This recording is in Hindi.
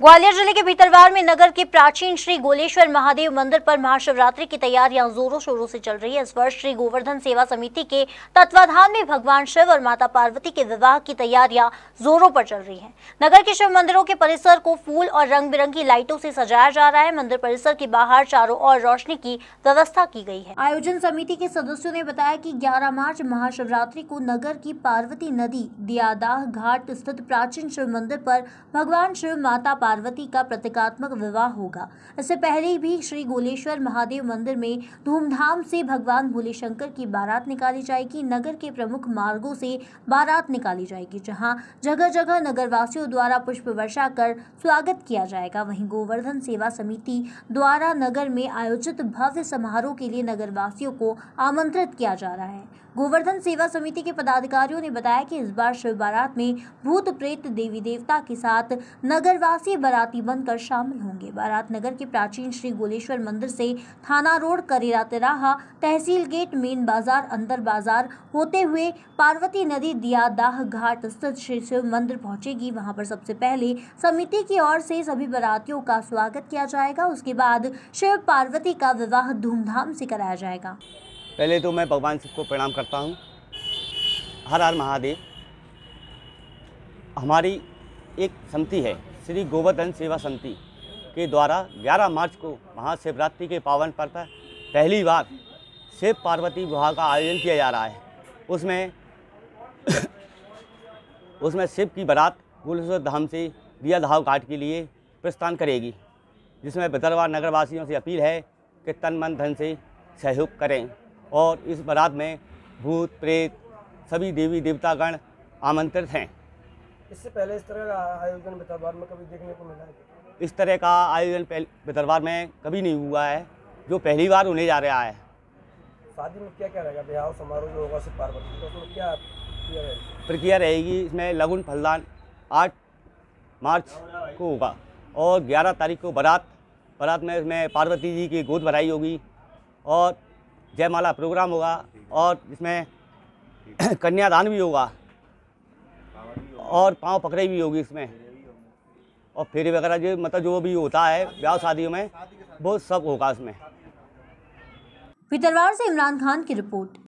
ग्वालियर जिले के भीतरवार में नगर के प्राचीन श्री गोलेश्वर महादेव मंदिर पर महाशिवरात्रि की तैयारियां जोरों शोरों से चल रही है। इस वर्ष श्री गोवर्धन सेवा समिति के तत्वाधान में भगवान शिव और माता पार्वती के विवाह की तैयारियां जोरों पर चल रही हैं। नगर के शिव मंदिरों के परिसर को फूल और रंग बिरंगी लाइटों से सजाया जा रहा है। मंदिर परिसर के बाहर चारों ओर रोशनी की व्यवस्था की गई है। आयोजन समिति के सदस्यों ने बताया कि 11 मार्च महाशिवरात्रि को नगर की पार्वती नदी दियादाह घाट स्थित प्राचीन शिव मंदिर पर भगवान शिव माता पार्वती का प्रतीकात्मक विवाह होगा। इससे पहले भी श्री गोलेश्वर महादेव मंदिर में धूमधाम से भगवान भोले शंकर की बारात निकाली जाएगी। नगर के प्रमुख मार्गों से बारात निकाली जाएगी, जहां जगह जगह नगरवासियों द्वारा पुष्प वर्षा कर स्वागत किया जाएगा। वहीं गोवर्धन सेवा समिति द्वारा नगर में आयोजित भव्य समारोह के लिए नगरवासियों को आमंत्रित किया जा रहा है। गोवर्धन सेवा समिति के पदाधिकारियों ने बताया कि इस बार शिव बारात में भूत प्रेत देवी देवता के साथ नगरवासी बाराती बनकर शामिल होंगे। बारात नगर के प्राचीन श्री गोलेश्वर मंदिर से थाना रोड, करेरा तिराहा, तहसील गेट, मेन बाजार, अंदर बाजार होते हुए पार्वती नदी दियादाह घाट स्थित श्री शिव मंदिर पहुंचेगी। वहां पर सबसे पहले समिति की ओर से सभी बारातियों का स्वागत किया जाएगा। उसके बाद शिव पार्वती का विवाह धूमधाम से कराया जाएगा। पहले तो मैं भगवान शिव को प्रणाम करता हूँ। हर हर महादेव। हमारी एक समिति है श्री गोवर्धन सेवा समिति के द्वारा 11 मार्च को महाशिवरात्रि के पावन पर्व पर पहली बार शिव पार्वती विवाह का आयोजन किया जा रहा है। उसमें शिव की बारात गोलेश्वर धाम से दियादाह घाट के लिए प्रस्थान करेगी, जिसमें भीतरवार नगरवासियों से अपील है कि तन मन धन से सहयोग करें और इस बारात में भूत प्रेत सभी देवी देवतागण आमंत्रित हैं। इससे पहले इस तरह का आयोजन भीतरवार में कभी देखने को मिला है? इस तरह का आयोजन भीतरवार में कभी नहीं हुआ है, जो पहली बार होने जा रहा है। शादी में क्या क्या रहेगा? ब्याह समारोह जो होगा शिव पार्वती, तो उसमें क्या प्रक्रिया रहेगी? इसमें लगन फलदान 8 मार्च को होगा और 11 तारीख को बारात में इसमें पार्वती जी की गोद भराई होगी और जयमाला प्रोग्राम होगा और इसमें कन्यादान भी होगा और पांव पकड़ाई भी होगी इसमें, और फेरे वगैरह जो भी होता है ब्याह शादियों में वो सब होगा इसमें। भीतरवार से इमरान खान की रिपोर्ट।